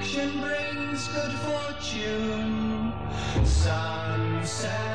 action brings good fortune. Sunset.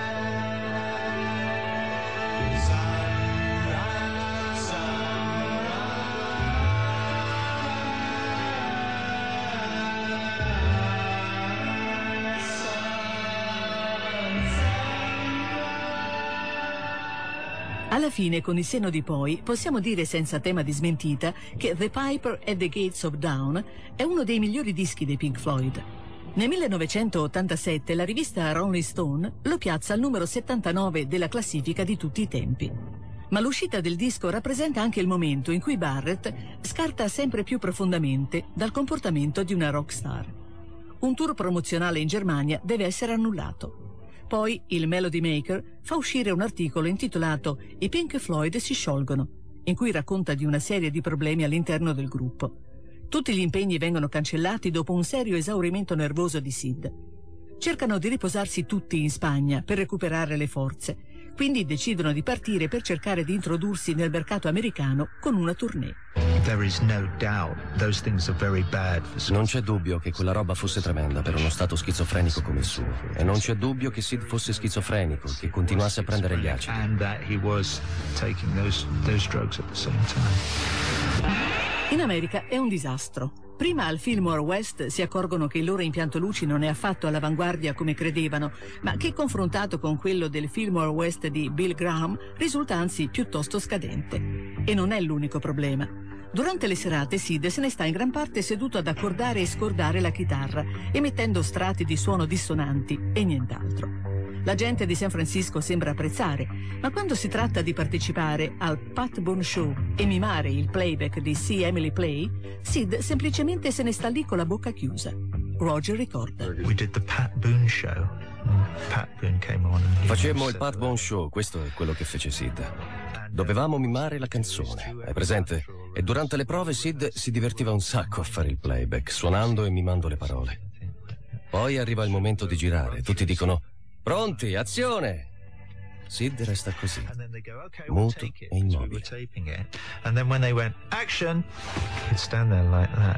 Alla fine, con il senno di poi, possiamo dire senza tema di smentita che The Piper at the Gates of Dawn è uno dei migliori dischi dei Pink Floyd. Nel 1987 la rivista Rolling Stone lo piazza al numero 79 della classifica di tutti i tempi. Ma l'uscita del disco rappresenta anche il momento in cui Barrett scarta sempre più profondamente dal comportamento di una rockstar. Un tour promozionale in Germania deve essere annullato. Poi il Melody Maker fa uscire un articolo intitolato I Pink Floyd si sciolgono, in cui racconta di una serie di problemi all'interno del gruppo. Tutti gli impegni vengono cancellati dopo un serio esaurimento nervoso di Sid. Cercano di riposarsi tutti in Spagna per recuperare le forze, quindi decidono di partire per cercare di introdursi nel mercato americano con una tournée. Non c'è dubbio che quella roba fosse tremenda per uno stato schizofrenico come il suo, e non c'è dubbio che Sid fosse schizofrenico, che continuasse a prendere gli acidi. In America è un disastro. Prima al Fillmore West si accorgono che il loro impianto luci non è affatto all'avanguardia come credevano, ma che confrontato con quello del Fillmore West di Bill Graham risulta anzi piuttosto scadente. E non è l'unico problema. Durante le serate Sid se ne sta in gran parte seduto ad accordare e scordare la chitarra, emettendo strati di suono dissonanti e nient'altro. La gente di San Francisco sembra apprezzare, ma quando si tratta di partecipare al Pat Boone Show e mimare il playback di See Emily Play, Sid semplicemente se ne sta lì con la bocca chiusa. Roger ricorda. Facemmo il Pat Boone Show, questo è quello che fece Sid. Dovevamo mimare la canzone, hai presente? E durante le prove Sid si divertiva un sacco a fare il playback, suonando e mimando le parole. Poi arriva il momento di girare, tutti dicono pronti, azione! Sid resta così, muto e immobile. And then when they went action, he'd stand there like that.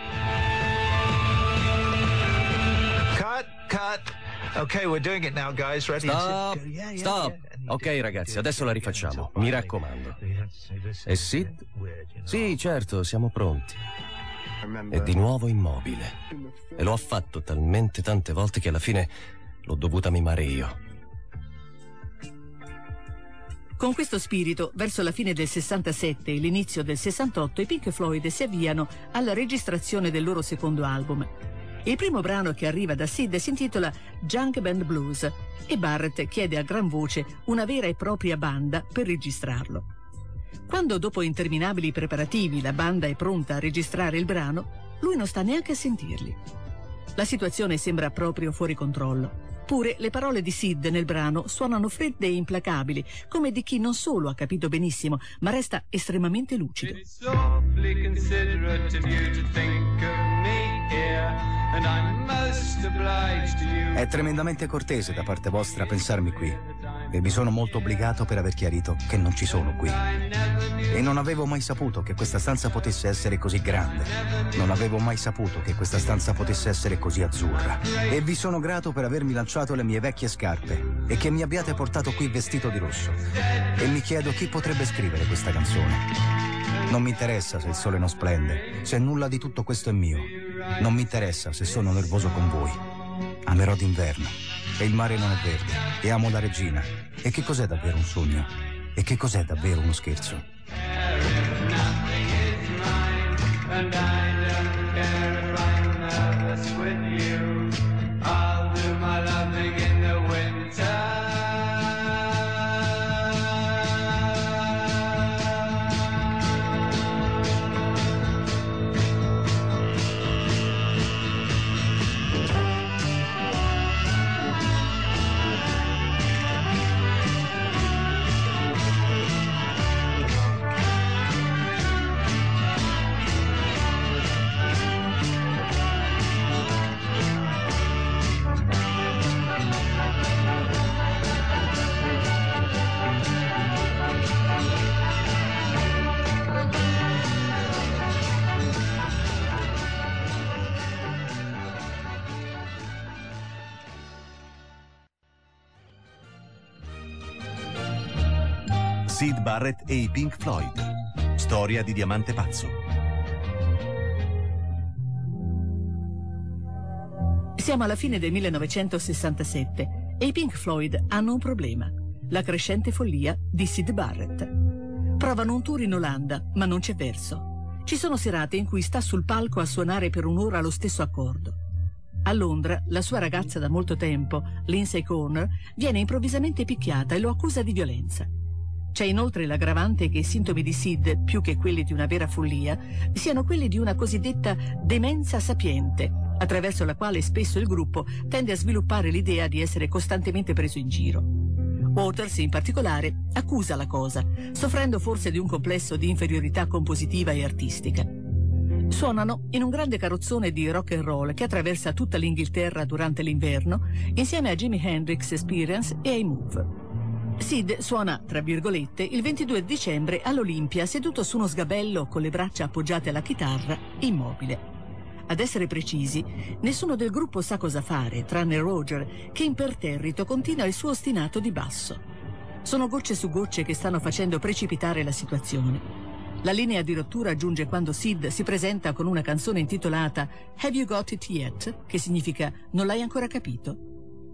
Cut. Okay, we're doing it now, guys. Ready? Stop. Ok, ragazzi, adesso la rifacciamo, mi raccomando. E Sid? Sì, certo, siamo pronti. È di nuovo immobile. E lo ha fatto talmente tante volte che alla fine l'ho dovuta mimare io. Con questo spirito, verso la fine del 67 e l'inizio del 68, i Pink Floyd si avviano alla registrazione del loro secondo album. Il primo brano che arriva da Sid si intitola Junk Band Blues e Barrett chiede a gran voce una vera e propria banda per registrarlo. Quando dopo interminabili preparativi la banda è pronta a registrare il brano, lui non sta neanche a sentirli. La situazione sembra proprio fuori controllo. Pure le parole di Sid nel brano suonano fredde e implacabili, come di chi non solo ha capito benissimo, ma resta estremamente lucido. È tremendamente cortese da parte vostra pensarmi qui e vi sono molto obbligato per aver chiarito che non ci sono qui. E non avevo mai saputo che questa stanza potesse essere così grande. Non avevo mai saputo che questa stanza potesse essere così azzurra. E vi sono grato per avermi lanciato le mie vecchie scarpe e che mi abbiate portato qui vestito di rosso. E mi chiedo chi potrebbe scrivere questa canzone. Non mi interessa se il sole non splende, se nulla di tutto questo è mio. Non mi interessa se sono nervoso con voi. Amerò d'inverno e il mare non è verde e amo la regina. E che cos'è davvero un sogno? E che cos'è davvero uno scherzo? Syd Barrett e i Pink Floyd. Storia di diamante pazzo. Siamo alla fine del 1967 e i Pink Floyd hanno un problema: la crescente follia di Syd Barrett. Provano un tour in Olanda, ma non c'è verso. Ci sono serate in cui sta sul palco a suonare per un'ora lo stesso accordo. A Londra, la sua ragazza da molto tempo, Lindsay Corner, viene improvvisamente picchiata e lo accusa di violenza. C'è inoltre l'aggravante che i sintomi di Syd, più che quelli di una vera follia, siano quelli di una cosiddetta demenza sapiente, attraverso la quale spesso il gruppo tende a sviluppare l'idea di essere costantemente preso in giro. Waters, in particolare, accusa la cosa, soffrendo forse di un complesso di inferiorità compositiva e artistica. Suonano in un grande carrozzone di rock and roll che attraversa tutta l'Inghilterra durante l'inverno, insieme a Jimi Hendrix Experience e ai Move. Syd suona, tra virgolette, il 22 dicembre all'Olimpia seduto su uno sgabello con le braccia appoggiate alla chitarra, immobile. Ad essere precisi, nessuno del gruppo sa cosa fare, tranne Roger, che imperterrito continua il suo ostinato di basso. Sono gocce su gocce che stanno facendo precipitare la situazione. La linea di rottura giunge quando Syd si presenta con una canzone intitolata Have You Got It Yet?, che significa Non l'hai ancora capito?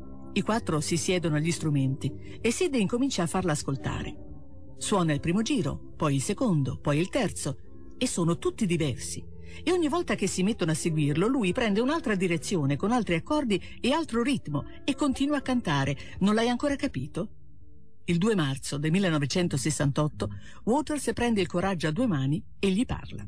I quattro si siedono agli strumenti e Syd incomincia a farla ascoltare. Suona il primo giro, poi il secondo, poi il terzo, e sono tutti diversi. E ogni volta che si mettono a seguirlo, lui prende un'altra direzione con altri accordi e altro ritmo e continua a cantare. Non l'hai ancora capito? Il 2 marzo del 1968 Waters prende il coraggio a due mani e gli parla.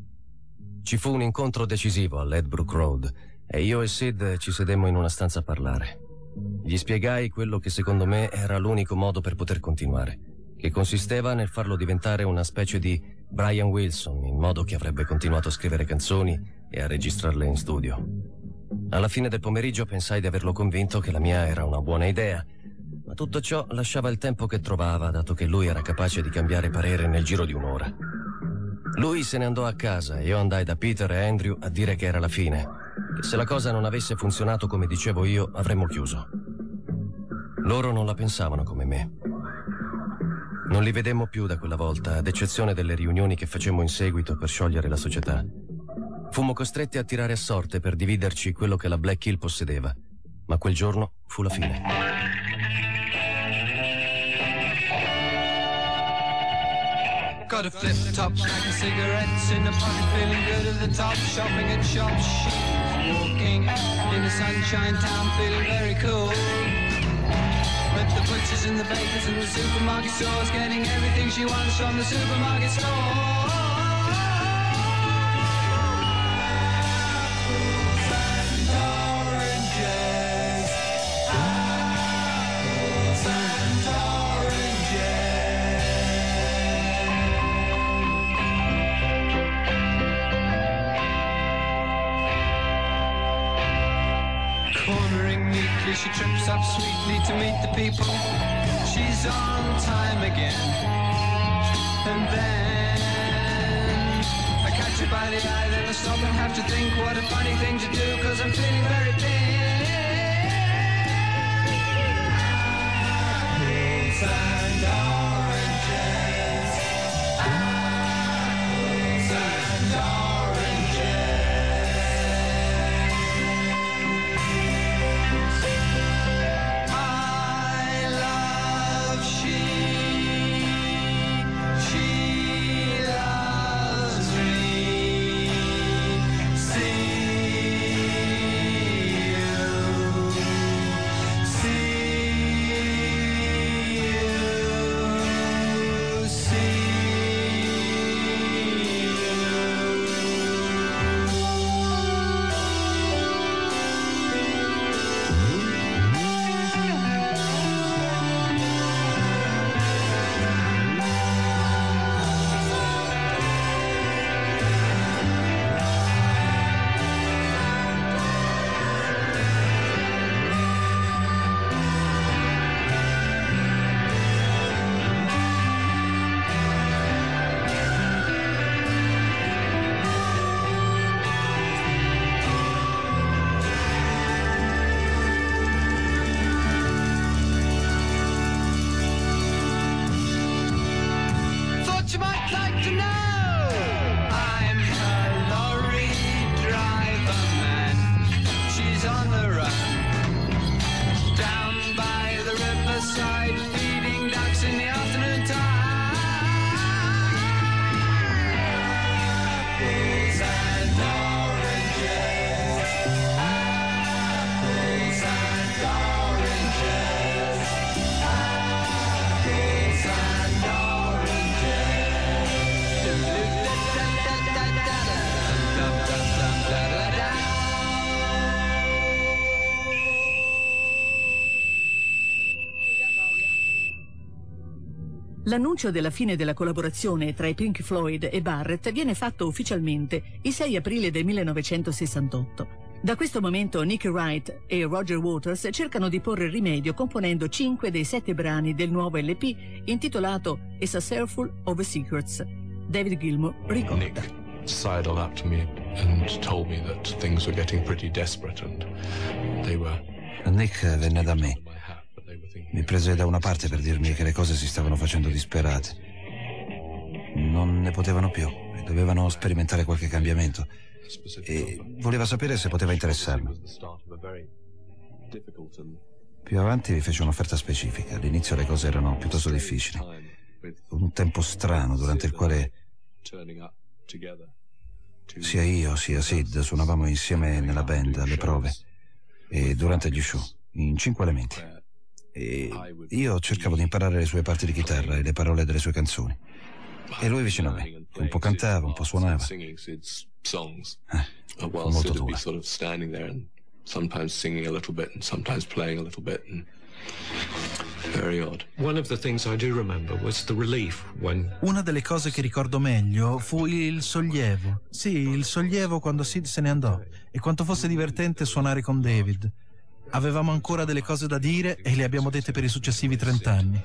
Ci fu un incontro decisivo a Ledbroke Road e io e Syd ci sedemmo in una stanza a parlare. Gli spiegai quello che secondo me era l'unico modo per poter continuare, che consisteva nel farlo diventare una specie di Brian Wilson, in modo che avrebbe continuato a scrivere canzoni e a registrarle in studio. Alla fine del pomeriggio pensai di averlo convinto che la mia era una buona idea, ma tutto ciò lasciava il tempo che trovava, dato che lui era capace di cambiare parere nel giro di un'ora. Lui se ne andò a casa e io andai da Peter e Andrew a dire che era la fine, che se la cosa non avesse funzionato come dicevo io avremmo chiuso. Loro non la pensavano come me. Non li vedemmo più da quella volta, ad eccezione delle riunioni che facemmo in seguito per sciogliere la società. Fummo costretti a tirare a sorte per dividerci quello che la Black Hill possedeva, ma quel giorno fu la fine. Got a flip top, stack of cigarettes in the pocket, feeling good at the top, shopping at shops, she's walking in the sunshine town, feeling very cool. With the butchers and the bakers and the supermarket stores, getting everything she wants from the supermarket store. Apples and oranges, apples and oranges. Cornering neatly, she trips up sweetly to meet the people. She's on time again. And then I catch her by the eye, then I stop and have to think what a funny thing to do, 'cause I'm feeling very big. Apples and oranges, apples and oranges. She loves me. See L'annuncio della fine della collaborazione tra i Pink Floyd e Barrett viene fatto ufficialmente il 6 aprile del 1968. Da questo momento Nicky Wright e Roger Waters cercano di porre rimedio componendo 5 dei 7 brani del nuovo LP intitolato A Saucerful of Secrets. David Gilmour ricorda. Nick sidled up to me and told me that things were getting pretty desperate and they were... Nick venne da me. Mi prese da una parte per dirmi che le cose si stavano facendo disperate. Non ne potevano più e dovevano sperimentare qualche cambiamento. E voleva sapere se poteva interessarmi. Più avanti mi fece un'offerta specifica. All'inizio le cose erano piuttosto difficili. Un tempo strano durante il quale sia io sia Sid suonavamo insieme nella band alle prove e durante gli show, in 5 elementi. E io cercavo di imparare le sue parti di chitarra e le parole delle sue canzoni. E lui vicino a me, che un po' cantava, un po' suonava. Molto duro. Una delle cose che ricordo meglio fu il sollievo. Sì, il sollievo quando Sid se ne andò e quanto fosse divertente suonare con David. Avevamo ancora delle cose da dire e le abbiamo dette per i successivi 30 anni.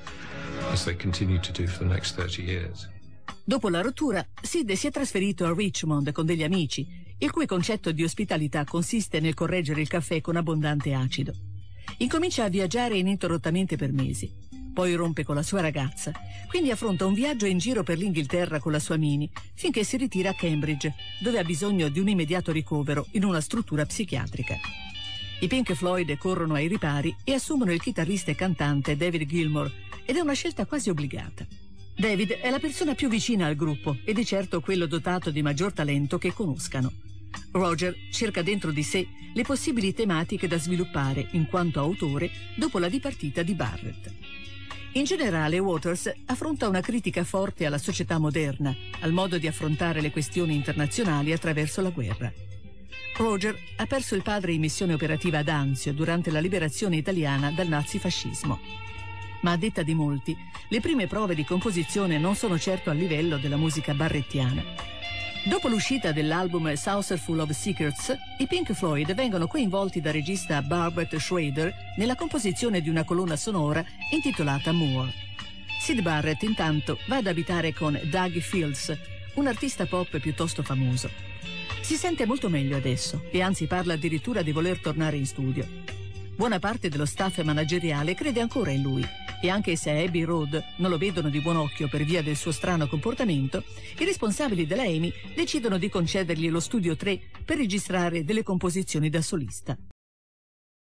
Dopo la rottura, Sid si è trasferito a Richmond con degli amici, il cui concetto di ospitalità consiste nel correggere il caffè con abbondante acido. Incomincia a viaggiare ininterrottamente per mesi. Poi rompe con la sua ragazza, quindi affronta un viaggio in giro per l'Inghilterra con la sua Minnie, finché si ritira a Cambridge, dove ha bisogno di un immediato ricovero in una struttura psichiatrica. I Pink Floyd corrono ai ripari e assumono il chitarrista e cantante David Gilmour, ed è una scelta quasi obbligata. David è la persona più vicina al gruppo e di certo quello dotato di maggior talento che conoscano. Roger cerca dentro di sé le possibili tematiche da sviluppare in quanto autore dopo la dipartita di Barrett. In generale, Waters affronta una critica forte alla società moderna, al modo di affrontare le questioni internazionali attraverso la guerra. Roger ha perso il padre in missione operativa ad Anzio durante la liberazione italiana dal nazifascismo. Ma a detta di molti, le prime prove di composizione non sono certo al livello della musica barrettiana. Dopo l'uscita dell'album Saucerful of Secrets, i Pink Floyd vengono coinvolti dal regista Barbet Schroeder nella composizione di una colonna sonora intitolata Moore. Syd Barrett intanto va ad abitare con Doug Fields, un artista pop piuttosto famoso. Si sente molto meglio adesso e anzi parla addirittura di voler tornare in studio. Buona parte dello staff manageriale crede ancora in lui e anche se a Abbey Road non lo vedono di buon occhio per via del suo strano comportamento, i responsabili della EMI decidono di concedergli lo studio 3 per registrare delle composizioni da solista.